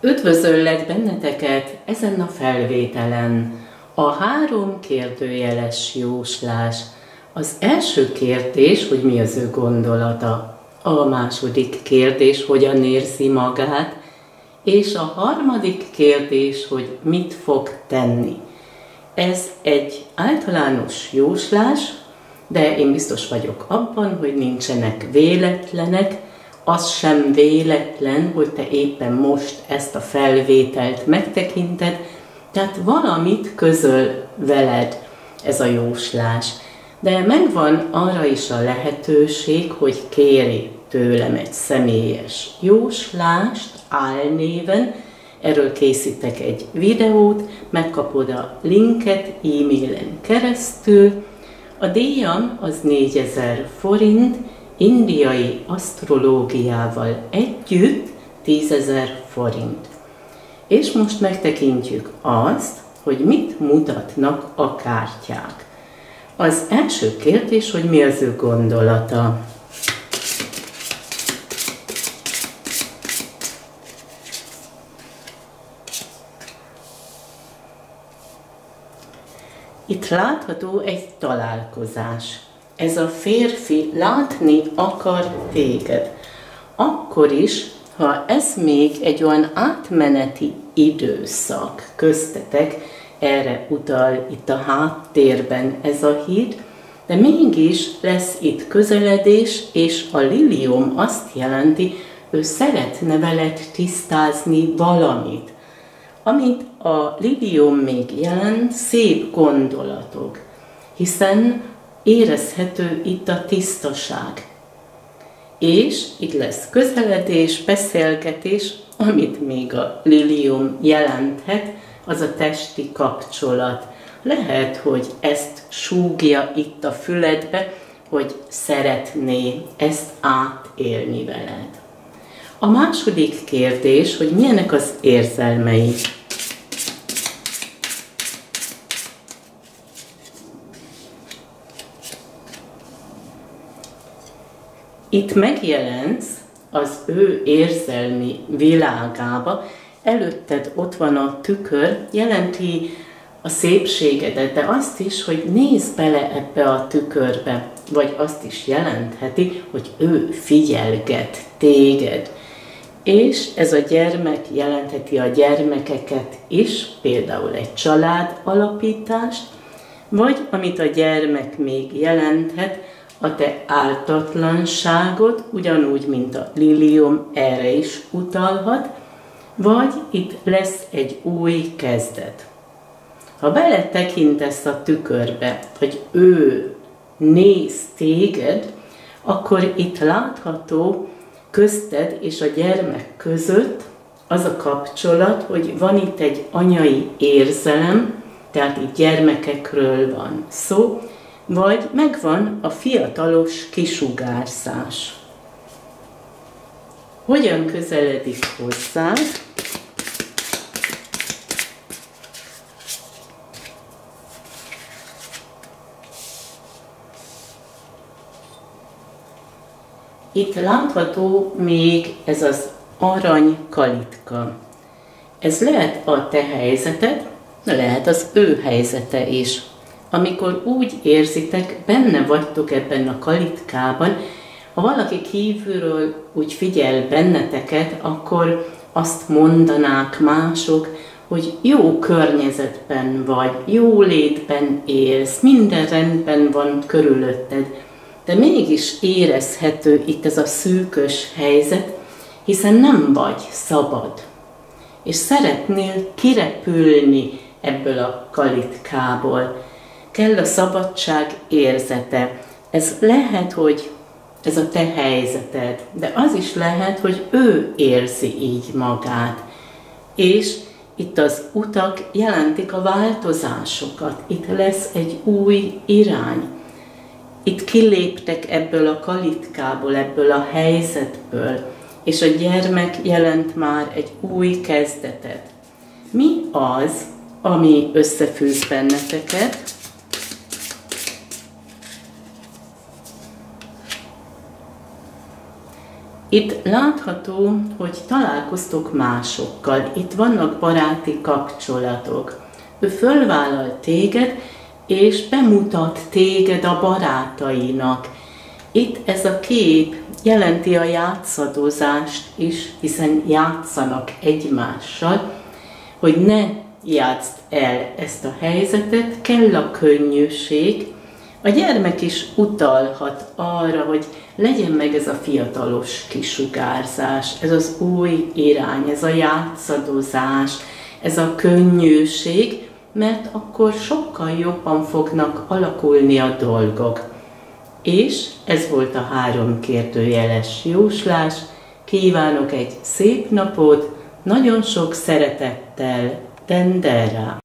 Üdvözöllek benneteket ezen a felvételen. A 3 kérdőjeles jóslás. Az első kérdés, hogy mi az ő gondolata. A második kérdés, hogyan érzi magát. És a harmadik kérdés, hogy mit fog tenni. Ez egy általános jóslás, de én biztos vagyok abban, hogy nincsenek véletlenek. Az sem véletlen, hogy te éppen most ezt a felvételt megtekinted, tehát valamit közöl veled ez a jóslás. De megvan arra is a lehetőség, hogy kérj tőlem egy személyes jóslást álnéven, erről készítek egy videót, megkapod a linket e-mailen keresztül. A díjam az 4000 forint, indiai asztrológiával együtt 10.000 forint. És most megtekintjük azt, hogy mit mutatnak a kártyák. Az első kérdés, hogy mi az ő gondolata. Itt látható egy találkozás. Ez a férfi látni akar téged. Akkor is, ha ez még egy olyan átmeneti időszak köztetek, erre utal itt a háttérben ez a híd, de mégis lesz itt közeledés, és a lilium azt jelenti, ő szeretne veled tisztázni valamit. Amit a lilium még jelent, szép gondolatok, hiszen érezhető itt a tisztaság. És itt lesz közeledés, beszélgetés, amit még a lilium jelenthet, az a testi kapcsolat. Lehet, hogy ezt súgja itt a füledbe, hogy szeretné ezt átélni veled. A második kérdés, hogy milyenek az érzelmei. Itt megjelensz az ő érzelmi világába, előtted ott van a tükör, jelenti a szépségedet, de azt is, hogy nézz bele ebbe a tükörbe, vagy azt is jelentheti, hogy ő figyelget téged. És ez a gyermek jelentheti a gyermekeket is, például egy család alapítást, vagy amit a gyermek még jelenthet, a te ártatlanságot, ugyanúgy, mint a lilium erre is utalhat, vagy itt lesz egy új kezdet. Ha beletekintesz a tükörbe, hogy ő néz téged, akkor itt látható közted és a gyermek között az a kapcsolat, hogy van itt egy anyai érzelem, tehát itt gyermekekről van szó, vagy megvan a fiatalos kisugárzás. Hogyan közeledik hozzá? Itt látható még ez az arany kalitka. Ez lehet a te helyzeted, de lehet az ő helyzete is. Amikor úgy érzitek, benne vagytok ebben a kalitkában, ha valaki kívülről úgy figyel benneteket, akkor azt mondanák mások, hogy jó környezetben vagy, jó létben élsz, minden rendben van körülötted, de mégis érezhető itt ez a szűkös helyzet, hiszen nem vagy szabad, és szeretnél kirepülni ebből a kalitkából. Kell a szabadság érzete. Ez lehet, hogy ez a te helyzeted, de az is lehet, hogy ő érzi így magát. És itt az utak jelentik a változásokat. Itt lesz egy új irány. Itt kiléptek ebből a kalitkából, ebből a helyzetből, és a gyermek jelent már egy új kezdetet. Mi az, ami összefűz benneteket? Itt látható, hogy találkoztok másokkal, itt vannak baráti kapcsolatok. Ő fölvállal téged, és bemutat téged a barátainak. Itt ez a kép jelenti a játszadozást is, hiszen játszanak egymással, hogy ne játszd el ezt a helyzetet, kell a könnyűség. A gyermek is utalhat arra, hogy legyen meg ez a fiatalos kisugárzás, ez az új irány, ez a játszadozás, ez a könnyűség, mert akkor sokkal jobban fognak alakulni a dolgok. És ez volt a 3 kérdőjeles jóslás. Kívánok egy szép napot, nagyon sok szeretettel, Dendera!